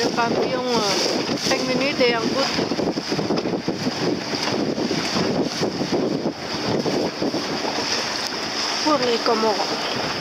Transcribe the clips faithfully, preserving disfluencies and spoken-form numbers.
le pavillon euh, cinq minutes et en route. Pour les Comores.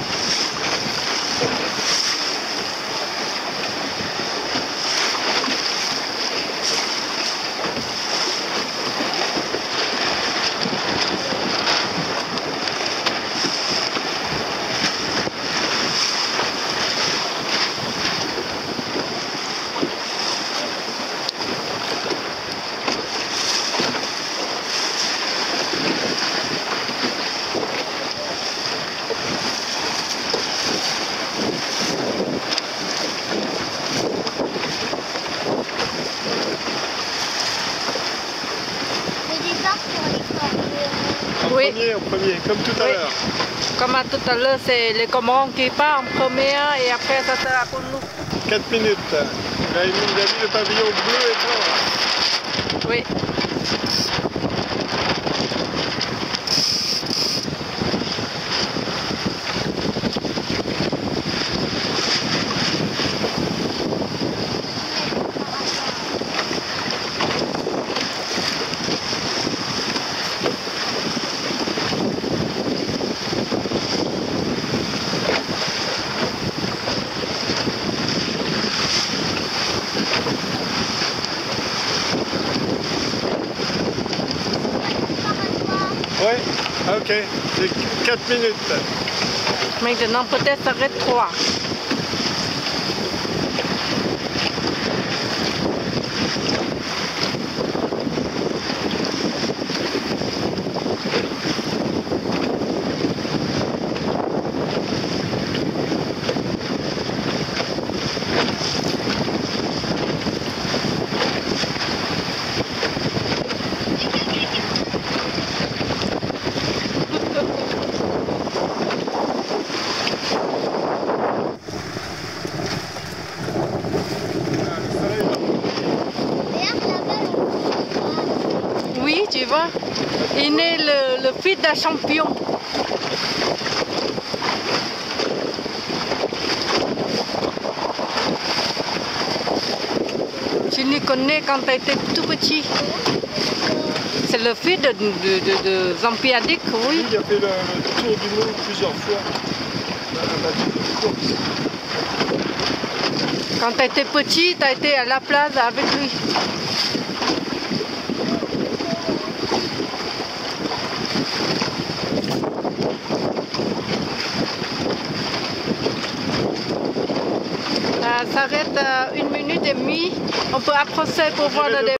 Oui. Premier, au premier, comme tout à oui. l'heure. Comme à tout à l'heure, c'est les Comores qui partent en première et après ça sera pour nous. quatre minutes. Là, il nous a mis le pavillon bleu et blanc. Oui. Oui, ok, c'est quatre minutes. Maintenant peut-être ça reste trois. Oui, tu vois, il est le, le fils d'un champion. Tu le connais quand tu étais tout petit. C'est le fils de, de, de, de Zampiadic, oui. Il a fait le, le tour du monde plusieurs fois. Quand tu étais petit, tu as été à la plage avec lui. Ça s'arrête à une minute et demie. On peut approcher pour voir le départ.